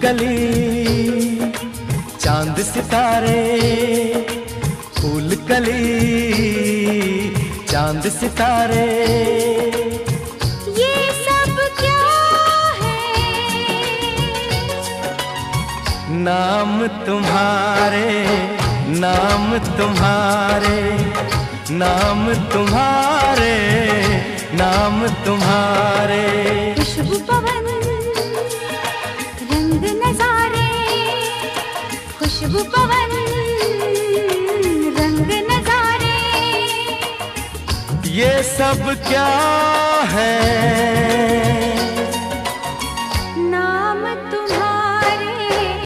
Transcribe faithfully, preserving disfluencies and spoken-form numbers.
कली, चांद सितारे, फूल कली, चांद सितारे, ये सब क्या है? नाम तुम्हारे, नाम तुम्हारे, नाम तुम्हारे, नाम तुम्हारे। खुशबू पवन, रंग नजारे, खुशबू पवन, रंग नजारे, ये सब क्या है?